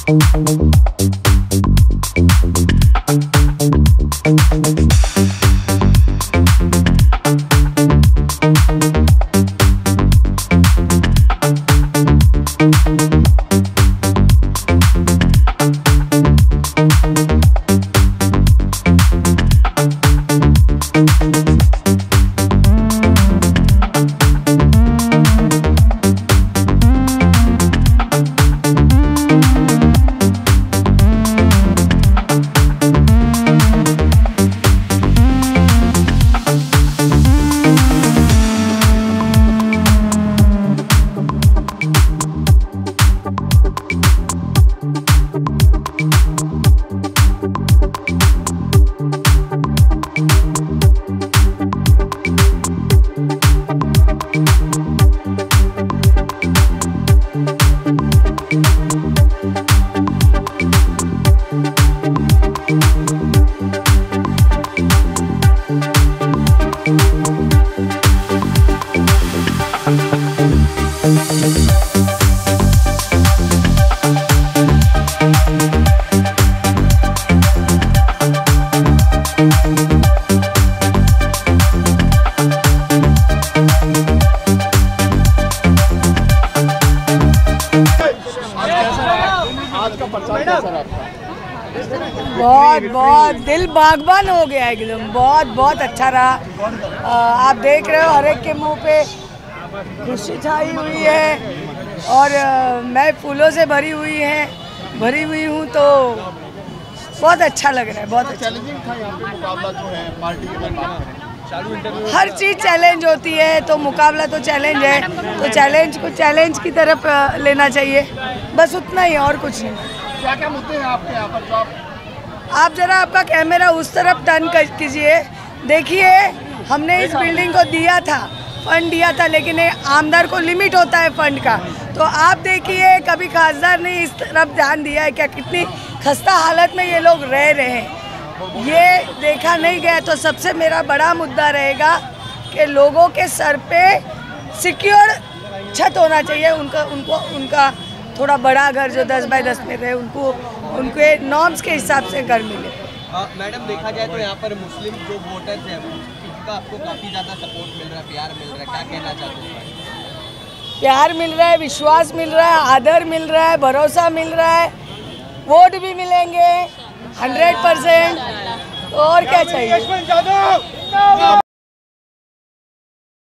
बहुत बहुत दिल बागबान हो गया एकदम। बहुत अच्छा रहा। आप देख रहे हो हर एक के मुंह पे खुशी छाई हुई है और मैं फूलों से भरी हुई हूँ तो बहुत अच्छा लग रहा है। बहुत अच्छा चैलेंजिंग था यहाँ पे मुकाबला जो है पार्टी के। हर चीज़ चैलेंज होती है तो मुकाबला तो चैलेंज है, तो चैलेंज को चैलेंज की तरफ लेना चाहिए, बस उतना ही, और कुछ नहीं। क्या क्या मुद्दे हैं आपके यहाँ पर जो आप जरा आपका कैमरा उस तरफ टर्न कीजिए। देखिए, हमने इस बिल्डिंग को दिया था, फंड दिया था, लेकिन आमदार को लिमिट होता है फंड का। तो आप देखिए कभी खासदार ने इस तरफ ध्यान दिया है क्या? कितनी खस्ता हालत में ये लोग रह रहे हैं, ये देखा नहीं गया। तो सबसे मेरा बड़ा मुद्दा रहेगा कि लोगों के सर पे सिक्योर छत होना चाहिए। उनका थोड़ा बड़ा घर जो 10 बाय 10 में रहे, उनके नॉर्म्स के हिसाब से घर मिले। मैडम, देखा जाए तो यहाँ पर मुस्लिम जो वोटर्स हैं उनका आपको काफ़ी ज़्यादा सपोर्ट मिल रहा है, प्यार मिल रहा है, क्या कहना चाहते हैं? प्यार मिल रहा है, विश्वास मिल रहा है, आदर मिल रहा है, भरोसा मिल रहा है, वोट भी मिलेंगे 100%। और क्या चाहिए?